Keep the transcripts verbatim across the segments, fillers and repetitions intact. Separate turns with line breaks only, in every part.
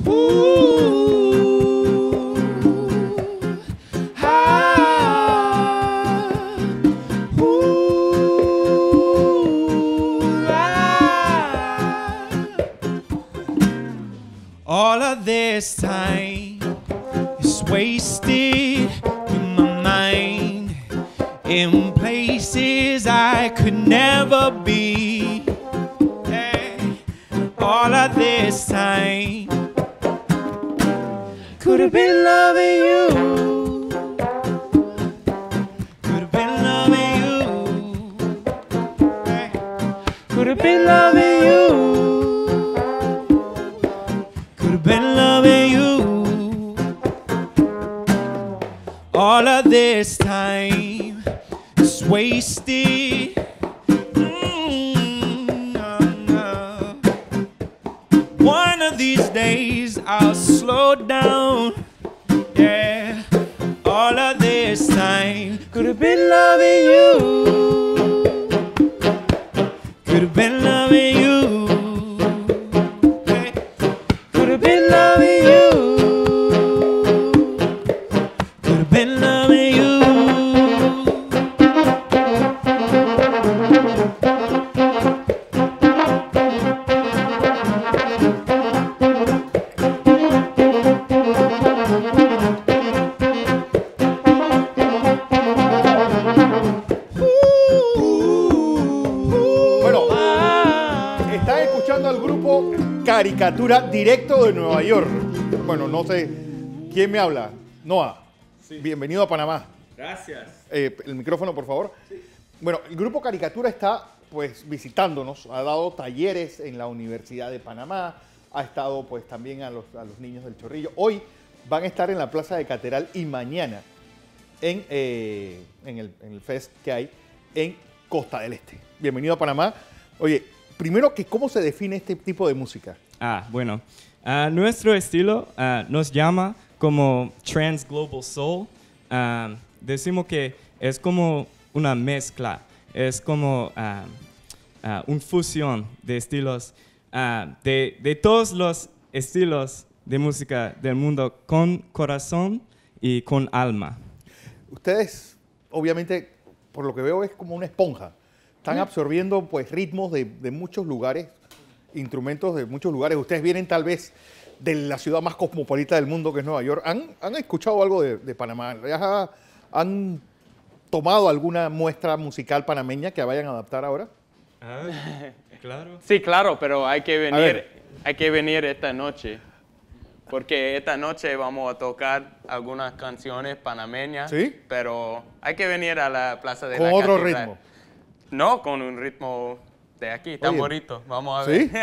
All of this time is wasted in my mind, in places I could never be. Hey, all of this time could have been loving you, could have been loving you, hey, could have been loving you. Been loving you. All of this time is wasted. Mm, no, no. One of these days I'll slow down. Yeah. All of this time could have been loving you. Could have been loving you.
Caricatura directo de Nueva York. Bueno, no sé quién me habla. Noah, sí. Bienvenido a Panamá.
Gracias.
Eh, el micrófono, por favor. Sí. Bueno, el grupo Caricatura está pues visitándonos, ha dado talleres en la Universidad de Panamá, ha estado pues también a los, a los niños del Chorrillo. Hoy van a estar en la Plaza de Catedral y mañana en, eh, en, el, en el fest que hay en Costa del Este. Bienvenido a Panamá. Oye, primero, que ¿cómo se define este tipo de música?
Ah, bueno. Uh, nuestro estilo uh, nos llama como Trans Global Soul. Uh, decimos que es como una mezcla. Es como uh, uh, una fusión de estilos, uh, de, de todos los estilos de música del mundo, con corazón y con alma.
Ustedes, obviamente, por lo que veo, es como una esponja. Están ¿Mm? absorbiendo pues ritmos de, de muchos lugares, instrumentos de muchos lugares. Ustedes vienen tal vez de la ciudad más cosmopolita del mundo, que es Nueva York. ¿Han, han escuchado algo de, de Panamá? ¿Ya han tomado alguna muestra musical panameña que vayan a adaptar ahora?
Ah, claro.
Sí, claro, pero hay que venir, hay que venir esta noche. Porque esta noche vamos a tocar algunas canciones panameñas. ¿Sí? Pero hay que venir a la Plaza de la Catedral.
¿Con otro ritmo?
No, con un ritmo de aquí, tamborito. Vamos a ver.
¿Sí?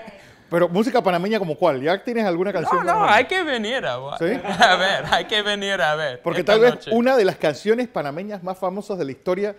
Pero música panameña, ¿como cuál? ¿Ya tienes alguna canción?
No, no, hay que venir a, ¿sí? a ver, hay que venir a ver.
Porque tal vez noche. una de las canciones panameñas más famosas de la historia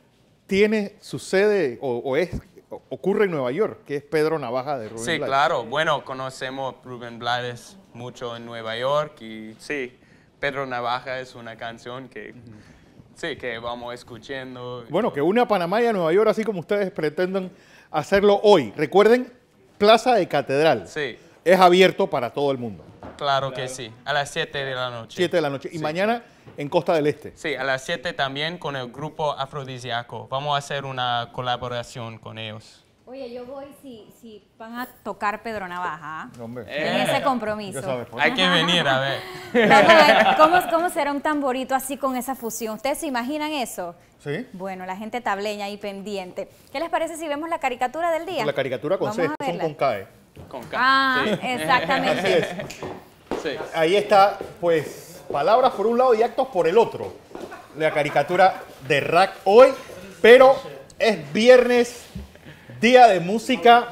tiene su sede o, o es, ocurre en Nueva York, que es Pedro Navaja de Rubén
Sí,
Blades.
claro. Bueno, conocemos a Rubén Blades mucho en Nueva York y sí, Pedro Navaja es una canción que... Uh-huh. Sí, que vamos escuchando.
Bueno, que une a Panamá y a Nueva York, así como ustedes pretenden hacerlo hoy. Recuerden, Plaza de Catedral.
Sí.
Es abierto para todo el mundo.
Claro, claro. que sí, a las siete de la noche.
siete de la noche. Y
sí.
mañana en Costa del Este.
Sí, a las siete también con el grupo Afrodisíaco. Vamos a hacer una colaboración con ellos.
Oye, yo voy si, si van a tocar Pedro Navaja.
Hombre.
En ese compromiso.
Sabes, hay que venir a ver.
Vamos a ver ¿cómo, ¿cómo será un tamborito así con esa fusión? ¿Ustedes se imaginan eso?
Sí.
Bueno, la gente tableña ahí pendiente. ¿Qué les parece si vemos la caricatura del día?
La caricatura con C, son con K. ¿eh?
Con K.
Ah,
sí.
exactamente.
Así es. Sí. Ahí está, pues, palabras por un lado y actos por el otro. La caricatura de Rack hoy, pero es viernes, día de música.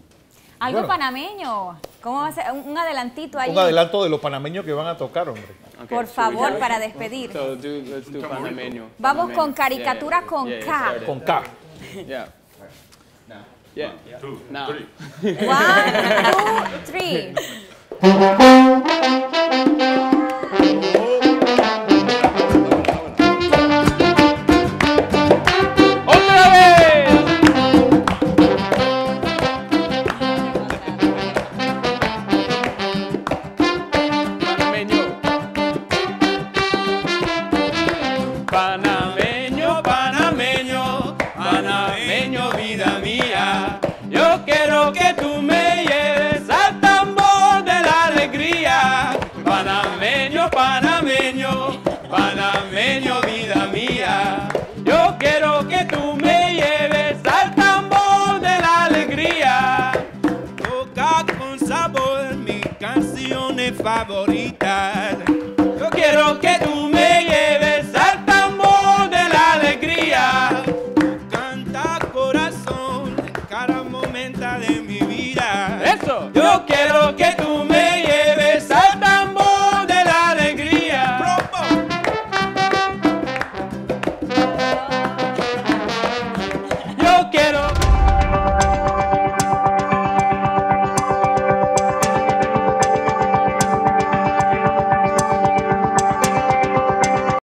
Algo
bueno,
panameño. ¿Cómo va a ser? Un adelantito ahí.
Un adelanto de los panameños que van a tocar, hombre.
Okay, por favor, so para despedir.
So do, let's do panameño.
Vamos
panameño.
con caricatura yeah, con
yeah,
K.
Yeah, con K.
Yeah. Yeah. One, two, no.
three. One, two, three.
favoritas. Yo quiero que tú me lleves al tambor de la alegría. Canta corazón en cada momento de mi vida.
Eso.
Yo quiero que tú me